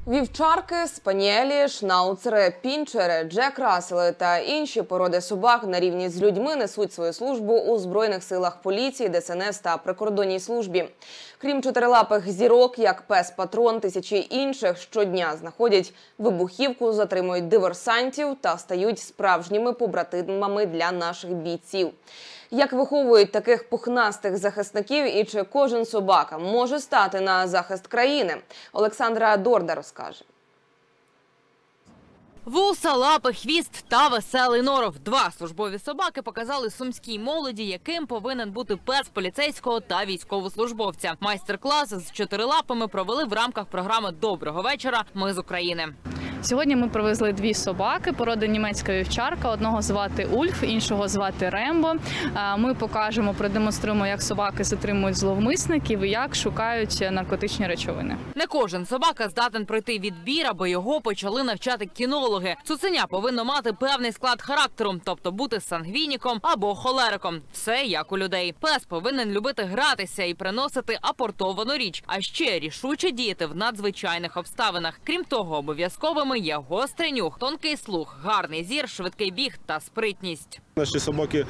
Вівчарки, спаніелі, шнауцери, пінчери, Джек Рассели та інші породи собак на рівні з людьми несуть свою службу у Збройних силах, поліції, ДСНС та прикордонній службі. Крім чотирилапих зірок, як пес-патрон, тисячі інших щодня знаходять вибухівку, затримують диверсантів та стають справжніми побратимами для наших бійців. Як виховують таких пухнастих захисників і чи кожен собака може стати на захист країни? Олександра Дорда розкаже. Вуса, лапи, хвіст та веселий норов. Два службові собаки показали сумській молоді, яким повинен бути пес поліцейського та військовослужбовця. Майстер-клас з чотирилапами провели в рамках програми «Доброго вечора. Ми з України». Сьогодні ми привезли дві собаки породи німецька вівчарка. Одного звати Ульф, іншого звати Рембо. Ми покажемо, продемонструємо, як собаки затримують зловмисників і як шукають наркотичні речовини. Не кожен собака здатен пройти відбір, аби його почали навчати кінологи. Цуценя повинно мати певний склад характеру, тобто бути сангвініком або холериком. Все як у людей. Пес повинен любити гратися і приносити апортовану річ, а ще рішуче діяти в надзвичайних обставинах. Крім того, обов'язковими є гострий нюх, тонкий слух, гарний зір, швидкий біг та спритність. Наші собаки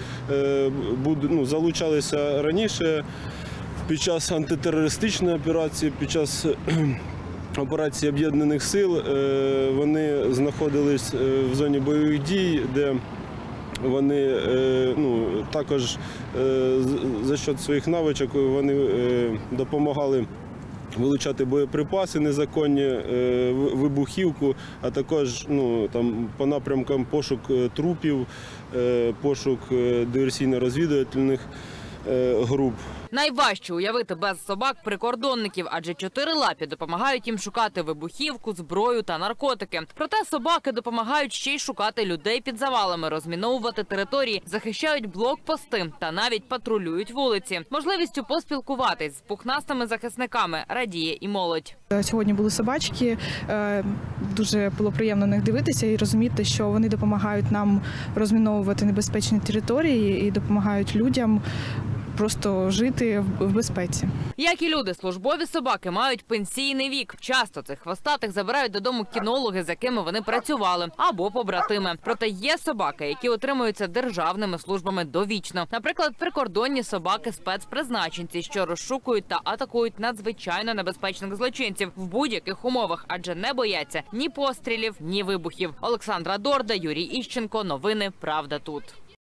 залучалися раніше під час антитерористичної операції, під час операції Об'єднаних сил. Вони знаходились в зоні бойових дій, де вони також за счет своїх навичок вони допомагали вилучати боєприпаси незаконні, вибухівку, а також по напрямкам пошук трупів, пошук диверсійно-розвідувальних груп. Найважче уявити без собак прикордонників, адже чотирилапі допомагають їм шукати вибухівку, зброю та наркотики. Проте собаки допомагають ще й шукати людей під завалами, розміновувати території, захищають блокпости та навіть патрулюють вулиці. Можливістю поспілкуватись з пухнастими захисниками радіє і молодь. Сьогодні були собачки, дуже було приємно на них дивитися і розуміти, що вони допомагають нам розміновувати небезпечні території і допомагають людям просто жити в безпеці. Як і люди, службові собаки мають пенсійний вік. Часто цих хвостатих забирають додому кінологи, з якими вони працювали, або побратими. Проте є собаки, які отримуються державними службами довічно. Наприклад, прикордонні собаки-спецпризначенці, що розшукують та атакують надзвичайно небезпечних злочинців в будь-яких умовах, адже не бояться ні пострілів, ні вибухів. Олександра Дорда, Юрій Іщенко. Новини «Правда тут».